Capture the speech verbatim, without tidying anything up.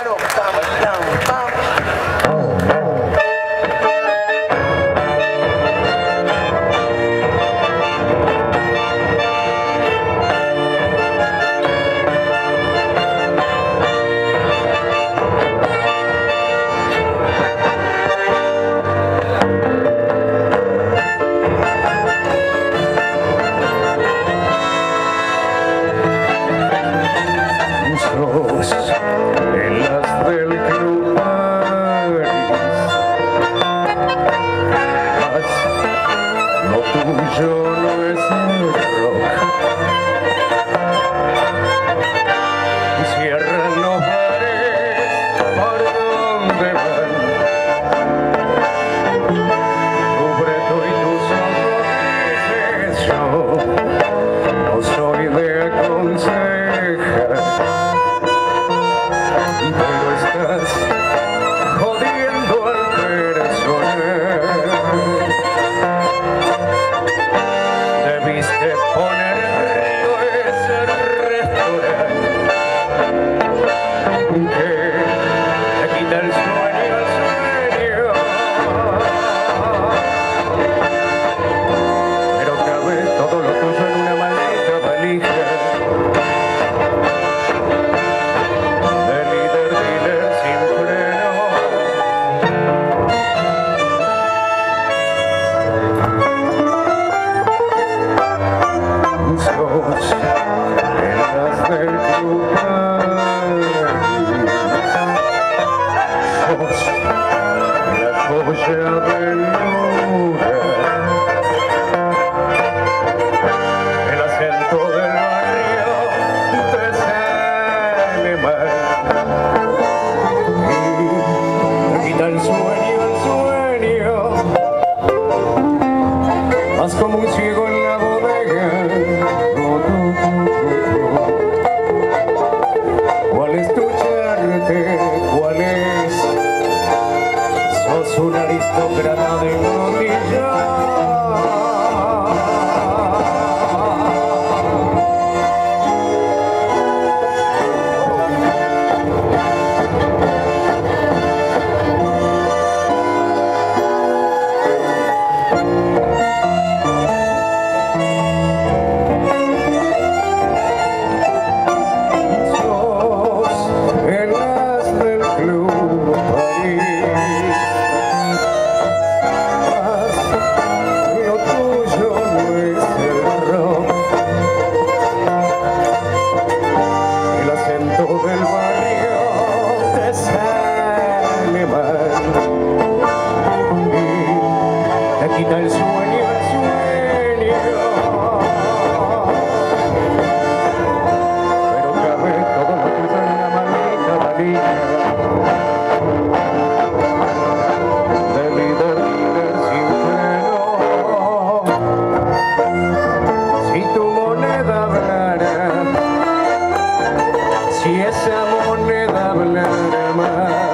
paro, pam, pam, pam. En las del Club París, lo tuyo no es el rock. Cierran los bares por donde van tu breto y tus ojos dices yo no soy de aconsejar. Pero estás jodiendo al personal. Debiste poner rico ese restaurante que te quita el sueño, el sueño. Pero cabe todo lo tuyo en una maldita valija. En las del Club París, sos la joya venuda, el acento del barrio te sale mal y te quita el sueño, el sueño, vas como un ciego en la bodega. ¿Cuál es tu charte? ¿Cuál es? Sos un aristócrata de rodillas. Del barrio te sale mal y te quita el sueño, el sueño. Pero cabe todo lo tuyo en una maldita valija de líder, líder sin freno. Si tu moneda hablara, si esa moneda hablara más.